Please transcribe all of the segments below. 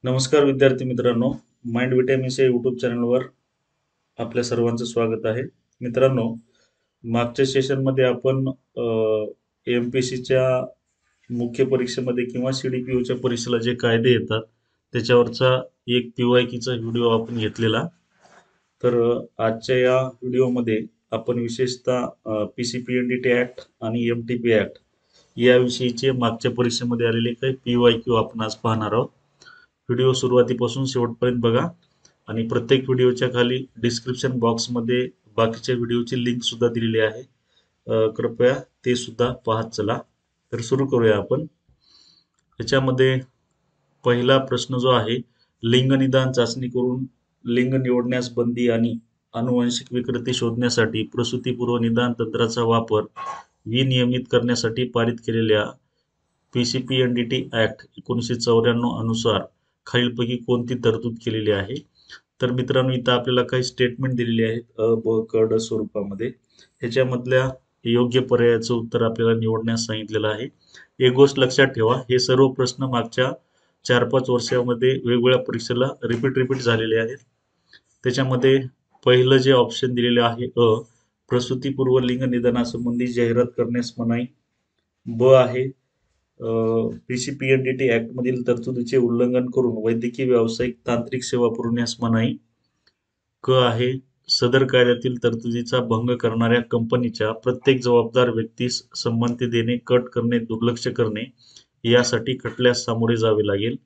नमस्कार विद्यार्थी मित्रांनो, माइंड विटॅमिन्स या यूट्यूब चॅनलवर आपल्या सर्वांचं स्वागत आहे. मित्रांनो, मागच्या सेशनमध्ये आपण एम पी सीच्या मुख्य परीक्षेमध्ये किंवा CDPO परीक्षेला जे कायदे येतात त्याच्यावरचा एक PYQचा व्हिडिओ आपण घेतलेला. तर आजच्या या व्हिडिओमध्ये आपण विशेषतः PCPNDT ॲक्ट आणि MTP ॲक्ट याविषयीचे मागच्या परीक्षेमध्ये आलेले काही PYQ आपण आज पाहणार आहोत. व्हिडिओ सुरुवातीपासून शेवटपर्यंत बघा आणि प्रत्येक व्हिडिओच्या खाली डिस्क्रिप्शन बॉक्समध्ये बाकीच्या व्हिडिओची लिंक सुद्धा दिलेली आहे. कृपया ते सुद्धा पाहत चला. तर सुरू करूया आपण. याच्यामध्ये पहिला प्रश्न जो आहे, लिंग निदान चाचणी करून लिंग निवडण्यास बंदी आणि अनुवांशिक विकृती शोधण्यासाठी प्रसूतीपूर्व निदान तंत्राचा वापर विनियमित करण्यासाठी पारित केलेल्या PCPNDT ॲक्ट 1994 अनुसार खालीलपैकी कोणती तरतूद केलेली आहे? तर मित्रांनो, इथं आपल्याला काही स्टेटमेंट दिलेली आहेत अ, ब, क, ड स्वरूपामध्ये. ह्याच्यामधल्या योग्य पर्यायाचं उत्तर आपल्याला निवडण्यास सांगितलेलं आहे. एक गोष्ट लक्षात ठेवा, हे सर्व प्रश्न मागच्या 4-5 वर्षामध्ये वेगवेगळ्या परीक्षेला रिपीट झालेले आहेत. त्याच्यामध्ये पहिलं जे ऑप्शन दिलेले आहे प्रसूतीपूर्व लिंग निदानासंबंधी जाहिरात करण्यास मनाई. ब आहे PCPNDT ॲक्ट मधील तरतुदीचे उल्लंघन करून वैद्यकीय व्यावसायिक तांत्रिक सेवा पुरवण्यास मनाई. क आहे सदर कायद्यातील तरतुदीचा भंग करणाऱ्या कंपनीच्या प्रत्येक जबाबदार व्यक्तीस संमती देणे, कट करणे, दुर्लक्ष करणे यासाठी खटल्यास सामोरे जावे लागेल.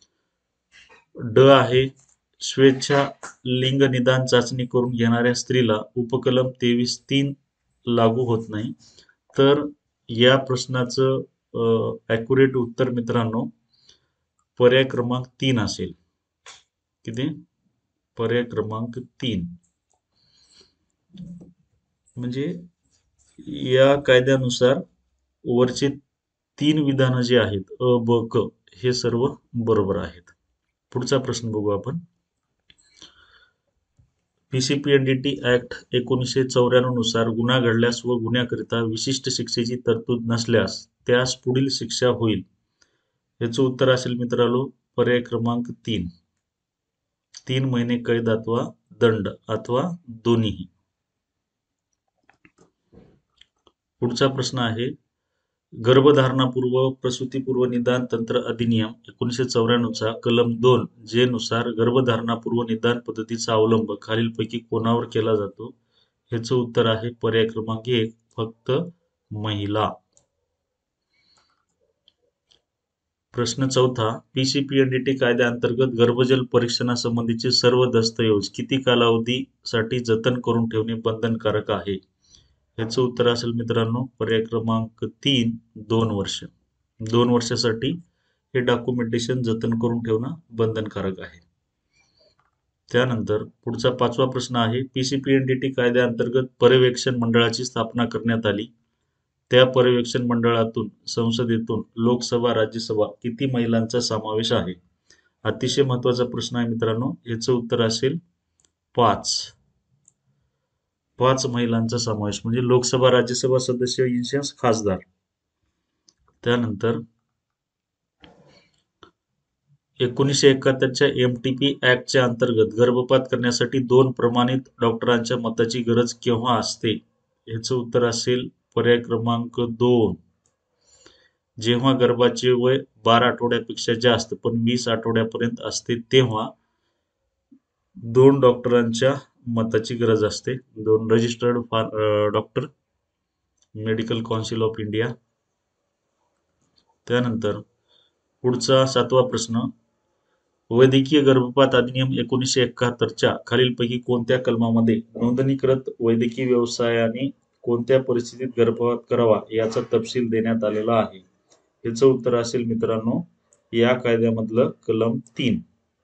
ड आहे स्वेच्छा लिंग निदान चाचणी करून घेणाऱ्या स्त्रीला उपकलम 23(3) लागू होत नाही. तर या प्रश्नाचं ॲक्युरेट उत्तर मित्रांनो पर्याय क्रमांक 3 असेल. किती? पर्याय क्रमांक 3. म्हणजे या कायद्यानुसार वरचे 3 विधानं जे आहेत अ, ब, क हे सर्व बरोबर आहेत. पुढचा प्रश्न बघू आपण. PCPNDT ॲक्ट 1994 नुसार गुन्हा घडल्यास व गुन्ह्याकरिता विशिष्ट शिक्षेची तरतूद नसल्यास त्यास पुढील शिक्षा होईल. याचं उत्तर असेल मित्रांनो पर्याय क्रमांक 3. 3 महिने कैद अथवा दंड अथवा दोन्हीही. पुढचा प्रश्न आहे, गर्भधारणापूर्व प्रसूतीपूर्व निदान तंत्र अधिनियम 1994 चा कलम 2 जे नुसार गर्भधारणापूर्व निदान पद्धतीचा अवलंब खालीलपैकी कोणावर केला जातो? ह्याचं उत्तर आहे पर्याय क्रमांक 1 फक्त महिला. प्रश्न चौथा, PCPNDT कायद्याअंतर्गत गर्भजल परीक्षणासंबंधीचे सर्व दस्तऐवज किती कालावधीसाठी जतन करून ठेवणे बंधनकारक आहे? ह्याचं उत्तर असेल मित्रांनो पर्याय क्रमांक 3 2 वर्ष. 2 वर्षासाठी हे डॉक्युमेंटेशन जतन करून ठेवणं बंधनकारक आहे. त्यानंतर पुढचा 5वा प्रश्न आहे, PCPNDT कायद्याअंतर्गत पर्यवेक्षण मंडळाची स्थापना करण्यात आली. त्या पर्यवेक्षण मंडळातून संसदेतून लोकसभा राज्यसभा किती महिलांचा समावेश आहे? अतिशय महत्वाचा प्रश्न आहे मित्रांनो. याचं उत्तर असेल 5. 5 महिलांचा समावेश म्हणजे लोकसभा राज्यसभा सदस्य इन्शन्स खासदार. त्यानंतर 1971च्या MTP ॲक्टच्या अंतर्गत गर्भपात करण्यासाठी 2 प्रमाणित डॉक्टरांच्या मताची गरज केव्हा असते? याचं उत्तर असेल पर्याय क्रमांक 2. जेव्हा गर्भाचे वय 12 आठवड्यापेक्षा जास्त पण 20 आठवड्यापर्यंत असते तेव्हा 2 डॉक्टरांच्या मताची गरज असते. 2 registered doctor, medical council of India. त्यानंतर पुढचा 7वा प्रश्न, वैद्यकीय गर्भपात अधिनियम 1971 च्या खालीलपैकी कोणत्या कलमामध्ये नोंदणीकृत वैद्यकीय व्यवसायाने कोणत्या परिस्थितीत गर्भपात करावा याचा तपशील देण्यात आलेला आहे? याचं उत्तर असेल मित्रांनो या कायद्यामधलं कलम 3.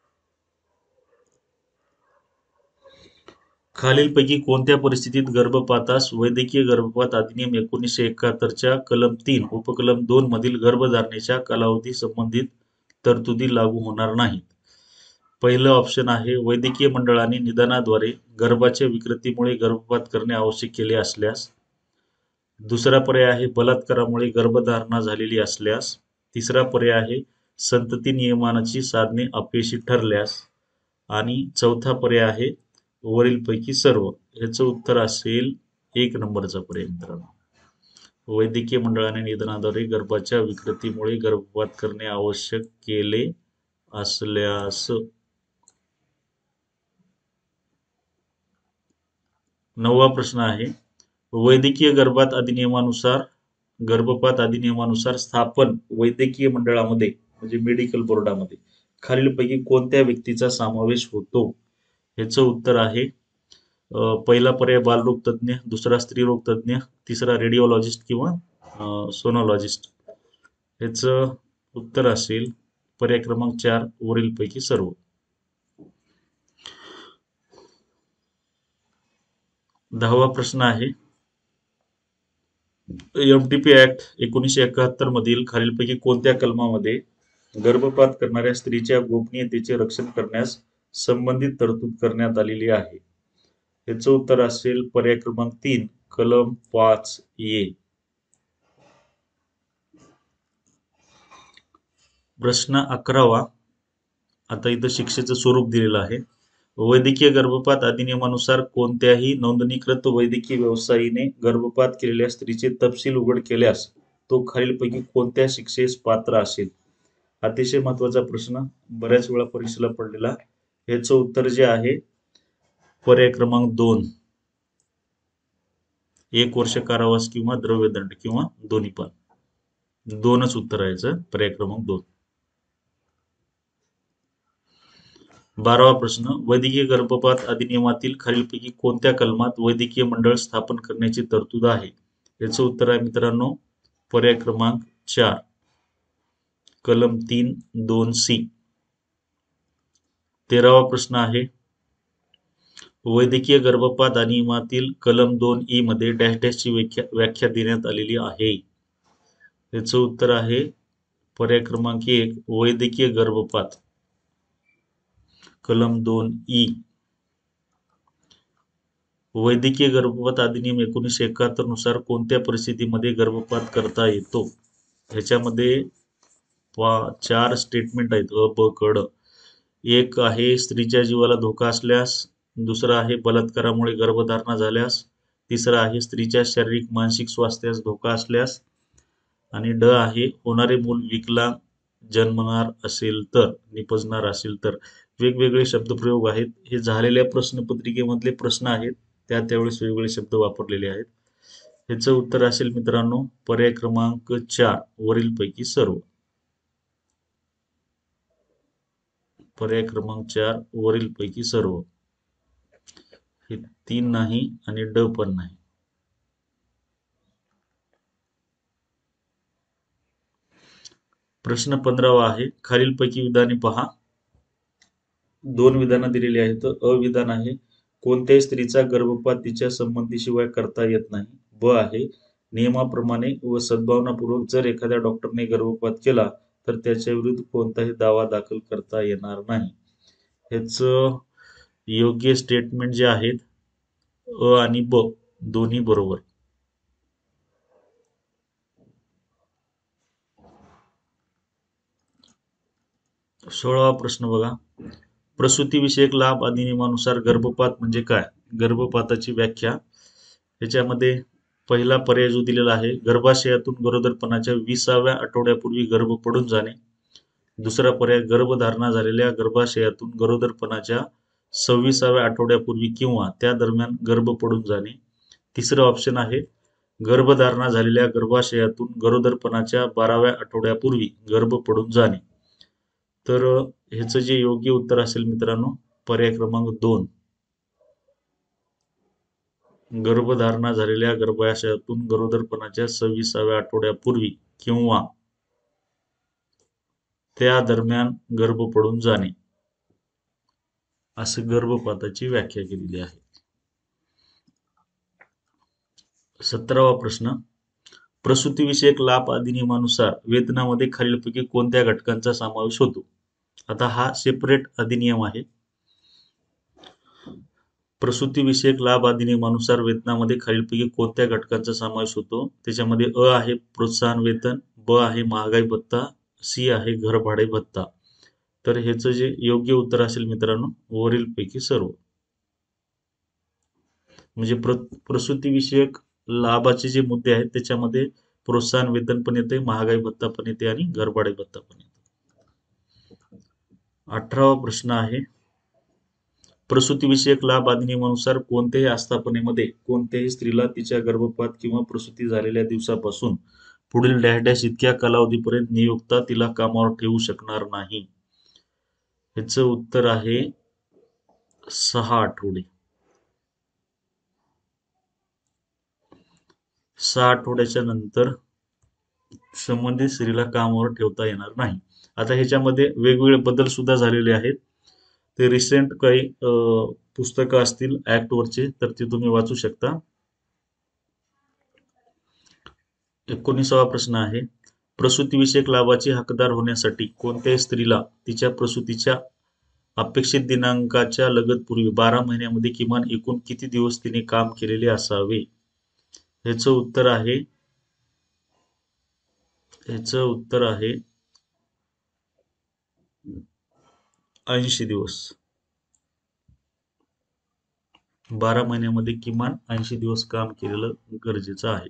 खालीलपैकी कोणत्या परिस्थितीत गर्भपातास वैद्यकीय गर्भपात अधिनियम 1971 च्या कलम 3 उपकलम 2 मधील गर्भधारणेच्या कालावधी संबंधित तरतुदी लागू होणार नाहीत? पहिलं ऑप्शन आहे, वैद्यकीय मंडळाने निदानाद्वारे गर्भाच्या विकृतीमुळे गर्भपात करणे आवश्यक केले असल्यास. दुसरा पर्याय आहे, बलात्कारामुळे गर्भधारणा झालेली असल्यास. तिसरा पर्याय आहे, संतती नियमनाची साधने अपयशी ठरल्यास. आणि चौथा पर्याय आहे वरीलपैकी सर्व. ह्याचं उत्तर असेल 1 नंबरचा पर्याय मित्रांनो. वैद्यकीय मंडळाने निधनाद्वारे गर्भाच्या विकृतीमुळे गर्भपात करणे आवश्यक केले असल्यास. 9वा प्रश्न आहे वैद्यकीय गर्भपात अधिनियमानुसार स्थापन वैद्यकीय मंडळामध्ये म्हणजे मेडिकल बोर्डामध्ये खालीलपैकी कोणत्या व्यक्तीचा समावेश होतो. ह्याचं उत्तर आहे पहिला पर्याय बालरोग तज्ज्ञ, दुसरा स्त्रीरोग तज्ज्ञ, तिसरा रेडिओलॉजिस्ट किंवा सोनोलॉजिस्ट. ह्याचं उत्तर असेल पर्याय क्रमांक 4 वरीलपैकी सर्व. 10वा प्रश्न आहे एमटीपी ऍक्ट 1971 मधील खालीलपैकी कोणत्या कलमामध्ये गर्भपात करणाऱ्या स्त्रीच्या गोपनीयतेचे रक्षण करण्यास संबंधित तरतूद करण्यात आलेली आहे. याचं उत्तर असेल पर्याय क्रमांक 3 कलम 5A. प्रश्न 11वा. आता इथं शिक्षेचं स्वरूप दिलेलं आहे. वैद्यकीय गर्भपात अधिनियमानुसार कोणत्याही नोंदणीकृत वैद्यकीय व्यवसायीने गर्भपात केलेल्या स्त्रीचे तपशील उघड केल्यास तो खालीलपैकी कोणत्या शिक्षेस पात्र असेल. अतिशय महत्वाचा प्रश्न, बऱ्याच वेळा परीक्षेला पडलेला. याचं उत्तर जे आहे पर्याय क्रमांक 2 1 वर्ष कारावास किंवा द्रव्यदंड किंवा दोन्ही पण. 2च उत्तर आहे याचं, पर्याय क्रमांक 2. 12वा प्रश्न वैद्यकीय गर्भपात अधिनियमातील खालीलपैकी कोणत्या कलमात वैद्यकीय मंडळ स्थापन करण्याची तरतूद आहे. याचं उत्तर आहे मित्रांनो पर्याय क्रमांक 4 कलम 3(2)C. 13वा प्रश्न आहे वैद्यकीय गर्भपात अधिनियमातील कलम 2E मध्ये डॅश डॅशची व्याख्या देण्यात आलेली आहे. याचं उत्तर आहे पर्याय क्रमांक 1 वैद्यकीय गर्भपात कलम 2E. वैद्यकीय गर्भपात अधिनियम 1971 नुसार कोणत्या परिस्थितीमध्ये गर्भपात करता येतो. ह्याच्यामध्ये 4 स्टेटमेंट आहेत अ ब क ड. एक आहे स्त्रीच्या जीवाला धोका असल्यास, दुसरा आहे बलात्कारामुळे गर्भधारणा झाल्यास, तिसरा आहे स्त्रीच्या शारीरिक मानसिक स्वास्थ्यास धोका असल्यास, आणि ड आहे होणारे मूल विकलांग जन्मणार असेल तर, निपजणार असेल तर. वेगवेगळे शब्दप्रयोग आहेत. हे झालेल्या प्रश्नपत्रिकेमधले प्रश्न आहेत, त्यावेळेस वेगवेगळे शब्द वापरलेले आहेत. ह्याचं उत्तर असेल मित्रांनो पर्याय क्रमांक 4 वरीलपैकी सर्व. पर्याय क्रमांक 4 वरीलपैकी सर्व. हे 3 नाही आणि ड पण नाही. प्रश्न 15वा आहे खालीलपैकी विधाने पहा. 2 विधानं दिलेली आहेत. अ विधान आहे कोणत्याही स्त्रीचा गर्भपात तिच्या संमतीशिवाय करता येत नाही. ब आहे नियमाप्रमाणे व सद्भावनापूर्वक जर एखाद्या डॉक्टरने गर्भपात केला तर त्याच्या विरुद्ध कोणताही दावा दाखल करता येणार नाही. ह्याचं योग्य स्टेटमेंट जे आहेत अ आणि ब दोन्ही बरोबर. 16वा प्रश्न बघा. प्रसूतीविषयक लाभ अधिनियमानुसार गर्भपात म्हणजे काय. गर्भपाताची व्याख्या. याच्यामध्ये पहिला पर्याय जो दिलेला आहे गर्भाशयातून गरोदरपणाच्या 20व्या आठवड्यापूर्वी गर्भ पडून जाणे. दुसरा पर्याय गर्भधारणा झालेल्या गर्भाशयातून गरोदरपणाच्या 26व्या आठवड्यापूर्वी किंवा त्या दरम्यान गर्भ पडून जाणे. तिसरं ऑप्शन आहे गर्भधारणा झालेल्या गर्भाशयातून गरोदरपणाच्या 12व्या आठवड्यापूर्वी गर्भ पडून जाणे. तर ह्याचं जे योग्य उत्तर असेल मित्रांनो पर्याय क्रमांक 2 गर्भधारणा झालेल्या गर्भाशयातून गरोदरपणाच्या 26व्या आठवड्यापूर्वी किंवा त्या दरम्यान गर्भ पडून जाणे, असं गर्भपाताची व्याख्या केलेली आहे. 17वा प्रश्न प्रसूतीविषयक लाभ अधिनियमानुसार वेतनामध्ये खालीलपैकी कोणत्या घटकांचा समावेश होतो. आता हा सेपरेट अधिनियम आहे. प्रसूतीविषयक लाभ अधिनियमानुसार वेतनामध्ये खालीलपैकी कोणत्या घटकांचा समावेश होतो. त्याच्यामध्ये अ आहे प्रोत्साहन वेतन, ब आहे महागाई भत्ता, सी आहे घरभाडे भत्ता. तर ह्याचं जे योग्य उत्तर असेल मित्रांनो, वरीलपैकी सर्व. म्हणजे प्रसूतीविषयक लाभाचे जे मुद्दे आहेत त्याच्यामध्ये प्रोत्साहन वेतन पण येते, महागाई भत्ता पण येते आणि घरभाडे भत्ता पण येते. 18वा प्रश्न आहे, प्रसूतीविषयक लाभ अधिनियमानुसार कोणत्याही आस्थापनेमध्ये कोणत्याही स्त्रीला तिच्या गर्भपात किंवा प्रसूती झालेल्या दिवसापासून पुढील डॅश डॅश इतक्या कालावधीपर्यंत नियोक्ता तिला कामावर ठेवू शकणार नाही. ह्याचं उत्तर आहे 6 आठवडे. 6 आठवड्याच्या नंतर संबंधित स्त्रीला कामावर ठेवता येणार नाही. आता ह्याच्यामध्ये वेगवेगळे बदल सुद्धा झालेले आहेत. ते रिसेंट काही पुस्तकं असतील ऍक्टवरचे तर ते तुम्ही वाचू शकता. 19वा प्रश्न आहे, प्रसूतीविषयक लाभाचे हकदार होण्यासाठी कोणत्याही स्त्रीला तिच्या प्रसूतीच्या अपेक्षित दिनांकाच्या लगतपूर्वी 12 महिन्यामध्ये किमान एकूण किती दिवस तिने काम केलेले असावे? ह्याचं उत्तर आहे 80 दिवस. 12 महिन्यामध्ये किमान 80 दिवस काम केलेलं गरजेचं आहे.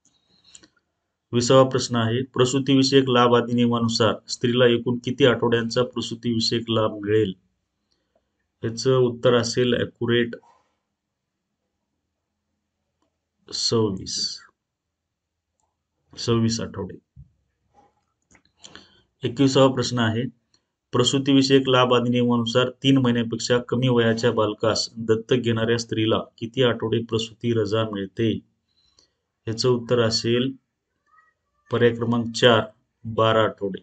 20वा प्रश्न आहे, प्रसूतीविषयक लाभ अधिनियमानुसार स्त्रीला एकूण किती आठवड्यांचा प्रसूतीविषयक लाभ मिळेल? ह्याचं उत्तर असेल ॲक्युरेट 26 आठवडे. 21वा प्रश्न आहे, प्रसूतीविषयक लाभ अधिनियमानुसार 3 महिन्यापेक्षा कमी वयाच्या बालकास दत्तक घेणाऱ्या स्त्रीला किती आठवडे प्रसूती रजा मिळते? ह्याचं उत्तर असेल पर्याय क्रमांक 4 12 आठवडे.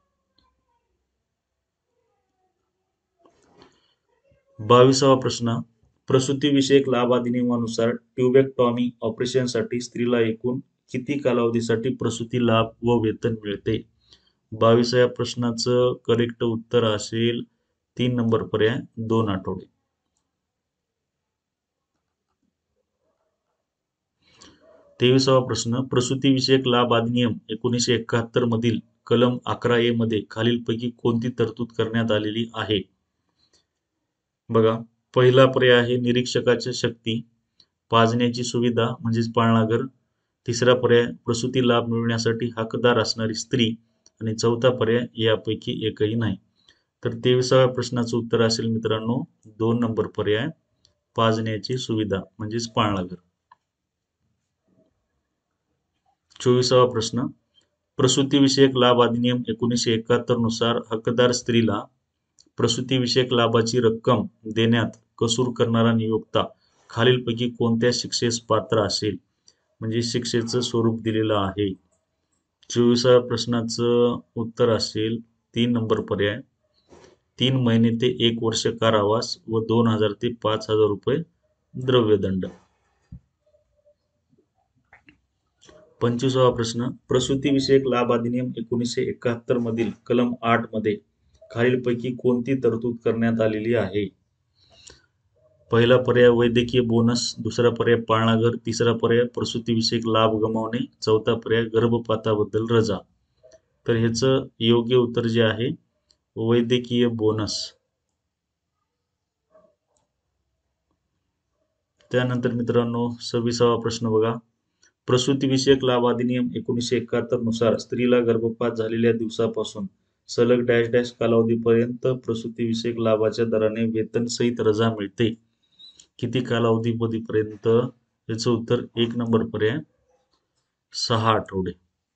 22वा प्रश्न, प्रसूतीविषयक लाभ अधिनियमानुसार ट्युबेक्टॉमी ऑपरेशनसाठी स्त्रीला एकूण किती कालावधीसाठी प्रसूती लाभ व वेतन मिळते? 22व्या प्रश्नाचं करेक्ट उत्तर असेल 3 नंबर पर्याय 2 आठवडे. 23वा प्रश्न, प्रसूतीविषयक लाभ अधिनियम 1971 मधील कलम 11A मध्ये खालीलपैकी कोणती तरतूद करण्यात आलेली आहे? बघा, पहिला पर्याय आहे निरीक्षकाची शक्ती, पाजण्याची सुविधा म्हणजेच पाळणाघर. तिसरा पर्याय प्रसूती लाभ मिळवण्यासाठी हकदार असणारी स्त्री आणि चौथा पर्याय यापैकी एकही नाही. तर 23व्या प्रश्नाचं उत्तर असेल मित्रांनो 2 नंबर पर्याय पाजण्याची सुविधा म्हणजेच पाळणाघर. 24वा प्रश्न, प्रसूतीविषयक लाभ अधिनियम 1971 नुसार हकदार स्त्रीला प्रसूतीविषयक लाभाची रक्कम देण्यात कसूर करणारा नियोक्ता खालीलपैकी कोणत्या शिक्षेस पात्र असेल? म्हणजे शिक्षेचं स्वरूप दिलेलं आहे. 24व्या प्रश्नाचं उत्तर असेल 3 नंबर पर्याय 3 महिने ते 1 वर्ष कारावास व 2000 ते 5000 रुपये द्रव्यदंड. 25वा प्रश्न, प्रसूतीविषयक लाभ अधिनियम 1971 मधील कलम 8 मध्ये खालीलपैकी कोणती तरतूद करण्यात आलेली आहे? पहिला पर्याय वैद्यकीय बोनस, दुसरा पर्याय पाळणाघर, तिसरा पर्याय प्रसूतीविषयक लाभ गमावणे, चौथा पर्याय गर्भपाताबद्दल रजा. तर ह्याचं योग्य उत्तर जे आहे वैद्यकीय बोनस. त्यानंतर मित्रांनो 26वा प्रश्न बघा, प्रसूतीविषयक लाभ अधिनियम 1971 नुसार स्त्रीला गर्भपात झालेल्या दिवसापासून सलग डॅश डॅश कालावधीपर्यंत प्रसूतीविषयक लाभाच्या दराने वेतन सहित रजा मिळते. किती कालावधीपर्यंत? याचं उत्तर 1 नंबर पर्याय 6 आठवडे.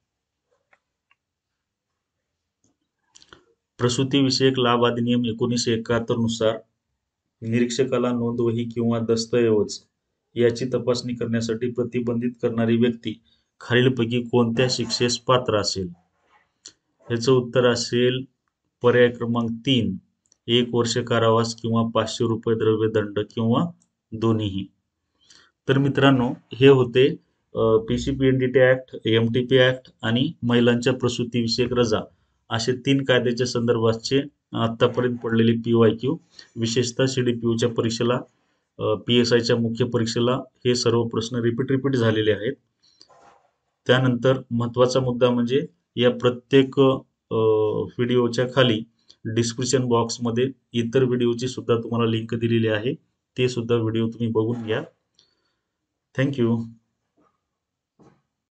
प्रसूतीविषयक लाभ अधिनियम 1971 नुसार निरीक्षकाला नोंदवही किंवा दस्तऐवज याची तपासणी करण्यासाठी प्रतिबंधित करणारी व्यक्ती खालीलपैकी कोणत्या शिक्षेस पात्र असेल? याचं उत्तर असेल पर्याय क्रमांक 3 1 वर्ष कारावास किंवा 500 रुपये द्रव्यदंड किंवा दोन्हीही. तर मित्रांनो हे होते PCPNDT ऍक्ट, MTP ऍक्ट आणि महिलांच्या प्रसूतीविषयक रजा असे 3 कायद्याच्या संदर्भातचे आतापर्यंत पडलेले PYQ. विशेषतः CDPOच्या परीक्षेला, PSIच्या मुख्य परीक्षेला हे सर्व प्रश्न रिपीट झालेले आहेत. त्यानंतर महत्वाचा मुद्दा म्हणजे या प्रत्येक व्हिडिओच्या खाली डिस्क्रिप्शन बॉक्समध्ये इतर व्हिडिओची सुद्धा तुम्हाला लिंक दिलेली आहे. ते सुद्धा व्हिडिओ तुम्ही बघून घ्या. थँक्यू.